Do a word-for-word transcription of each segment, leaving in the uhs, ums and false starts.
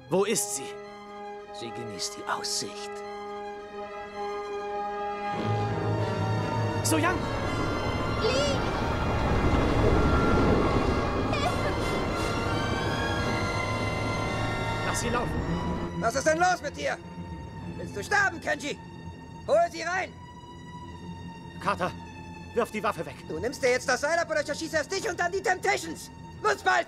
Wo ist sie? Sie genießt die Aussicht. So-Yang! Lee! Lass sie laufen! Was ist denn los mit dir? Willst du sterben, Kenji? Hol sie rein! Carter, wirf die Waffe weg. Du nimmst dir jetzt das Seil ab oder ich erschieße erst dich und dann die Temptations! Los, bald!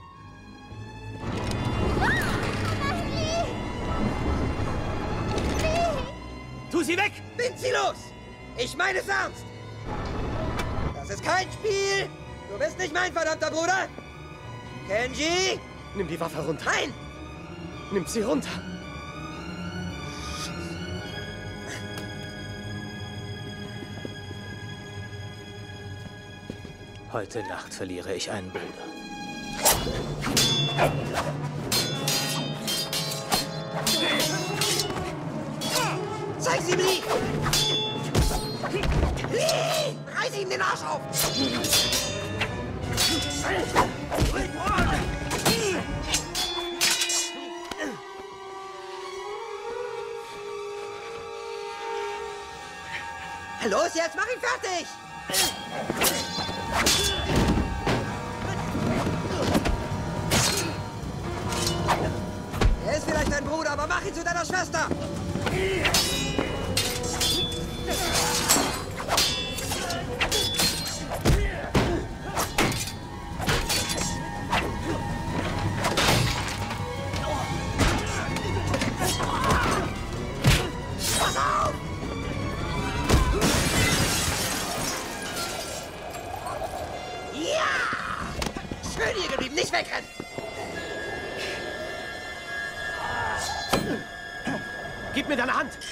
Tu sie weg! Bind sie los! Ich meine es ernst! Das ist kein Spiel! Du bist nicht mein verdammter Bruder! Kenji! Nimm die Waffe runter. Nein! Nimm sie runter. Heute Nacht verliere ich einen Bruder. Zeig sie, Lee! Lee! Reiß ihm den Arsch auf! Los, jetzt mach ihn fertig! Er ist vielleicht dein Bruder, aber mach ihn zu deiner Schwester! Pass auf! Ja! Schön hier geblieben, nicht wegrennen! Gib mir deine Hand!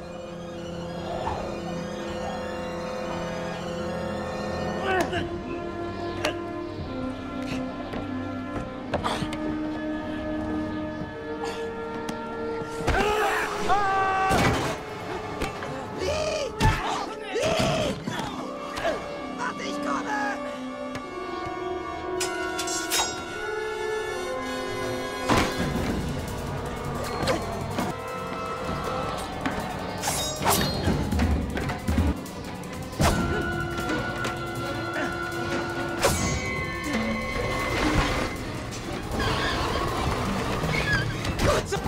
Lee! Lee! Warte, ich komme! Gut so!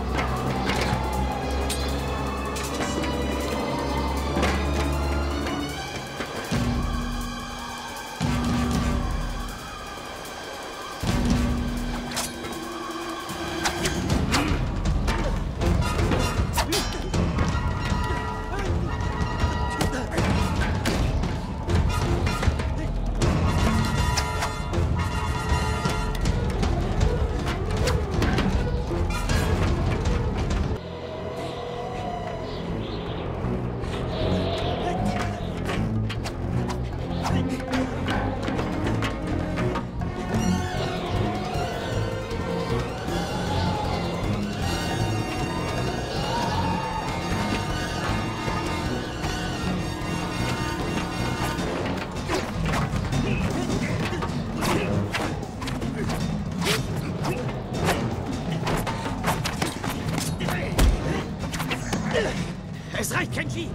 Es reicht, Kenji!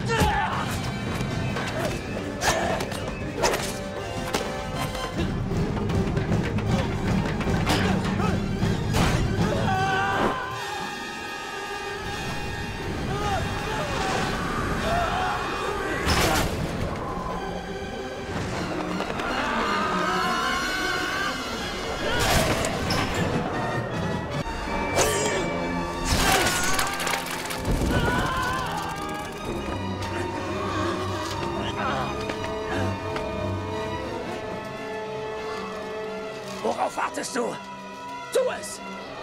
Worauf wartest du? Tu es!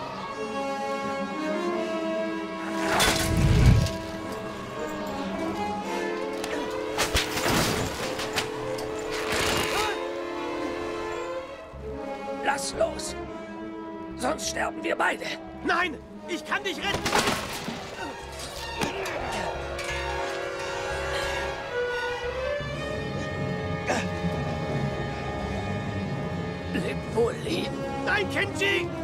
Lass los! Sonst sterben wir beide! Nein! Ich kann dich retten! Leb wohl, Lee! Nein, Kenji!